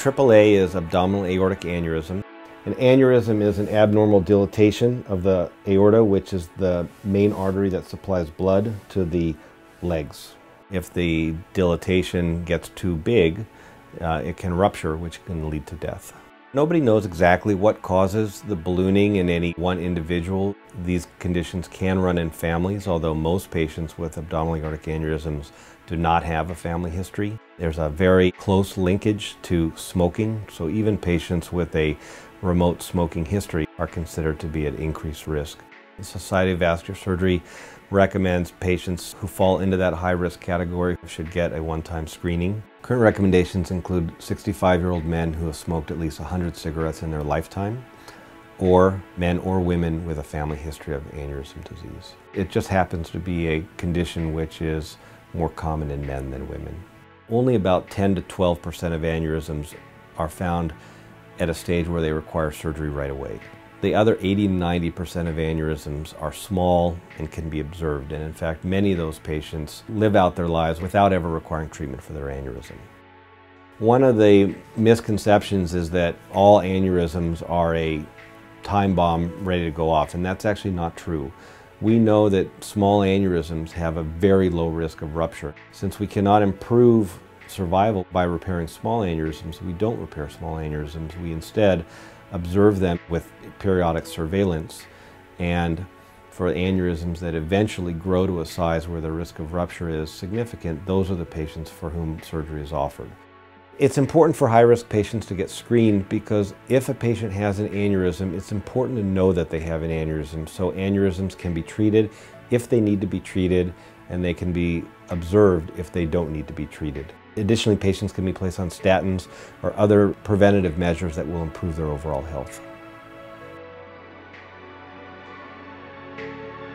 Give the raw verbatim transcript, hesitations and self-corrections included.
triple A is abdominal aortic aneurysm. An aneurysm is an abnormal dilatation of the aorta, which is the main artery that supplies blood to the legs. If the dilatation gets too big, uh, it can rupture, which can lead to death. Nobody knows exactly what causes the ballooning in any one individual. These conditions can run in families, although most patients with abdominal aortic aneurysms do not have a family history. There's a very close linkage to smoking, so even patients with a remote smoking history are considered to be at increased risk. The Society of Vascular Surgery recommends patients who fall into that high-risk category should get a one-time screening. Current recommendations include sixty-five-year-old men who have smoked at least one hundred cigarettes in their lifetime, or men or women with a family history of aneurysm disease. It just happens to be a condition which is more common in men than women. Only about ten to twelve percent of aneurysms are found at a stage where they require surgery right away. The other eighty to ninety percent of aneurysms are small and can be observed, and in fact many of those patients live out their lives without ever requiring treatment for their aneurysm. One of the misconceptions is that all aneurysms are a time bomb ready to go off, and that's actually not true. We know that small aneurysms have a very low risk of rupture. Since we cannot improve survival by repairing small aneurysms, we don't repair small aneurysms. We instead observe them with periodic surveillance, and for aneurysms that eventually grow to a size where the risk of rupture is significant, those are the patients for whom surgery is offered. It's important for high-risk patients to get screened because if a patient has an aneurysm, it's important to know that they have an aneurysm. So aneurysms can be treated if they need to be treated, and they can be observed if they don't need to be treated. Additionally, patients can be placed on statins or other preventative measures that will improve their overall health.